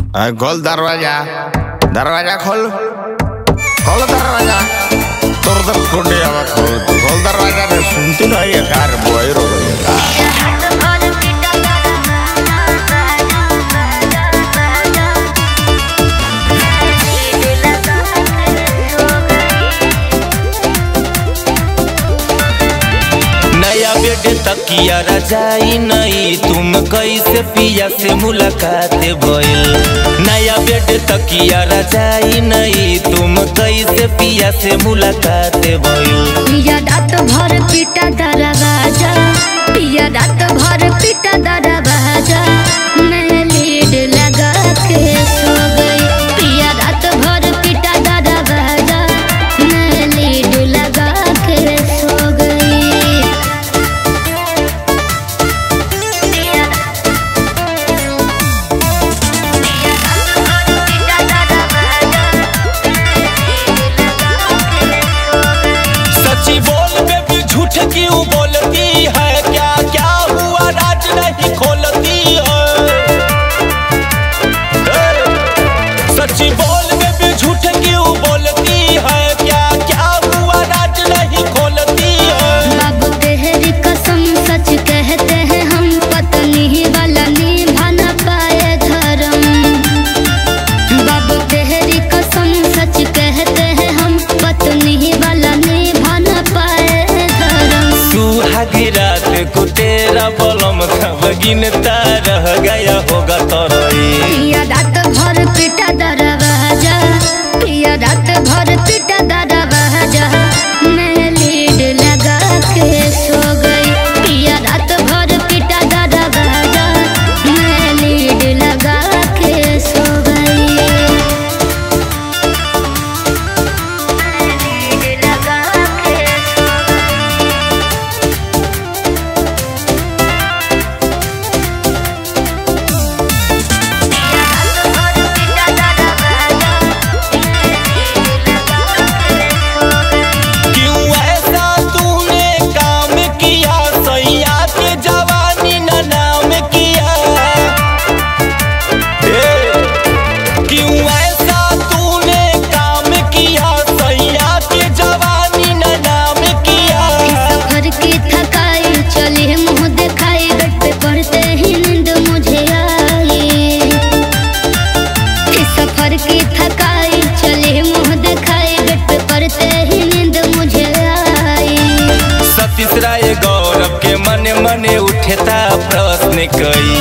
खोल दरवाजा, दरवाजा खोल, खोल दरवाजा। तोर तो कुंडी आवाज खोल दरवाजा रे, सुनती नहीं है कार बोई रो तकिया रजाई नहीं, तुम कैसे पिया से मुलाकात भइल। नया बेड तकिया रजाई नहीं, तुम कैसे पिया से मुलाकात भइल। पिया रात भर पीटा दरवाजा, पिया रात भर पीटा दरवाजा, मैं लीड लगा के सो गई। पिया रात भर पीटा दरवाजा, मैं लीड लगा के सो गई। क्यों बोलती है, क्या क्या हुआ राज नहीं खोलती है। सच्ची बोल बेबी झूठ क्यों बोलती है, क्या क्या हुआ राज नहीं खोलती है। बाबू तेरी कसम सच कहते हैं हम, पत्नी वाला निभा न पाए धर्म। बाबू तेरी कसम सच कहते हैं हम, पत्नी वाला निभा न पाए। सुहागी रात को तेरा बलम कब गिनता रह गया होगा तोरई। पिया रात भर पीटा दरवाजा, पिया रात भर पीटा दरवाजा, मैं लीड लगा के सो गई। पिया रात भर पीटा दरवाजा, मैं लीड लगा के सो गई। की थकाई चले मुँह दिखाए, बेड पे पड़ते ही नींद मुझे आई। सतीश राय गौरव के मने मने उठता प्रश्न कई।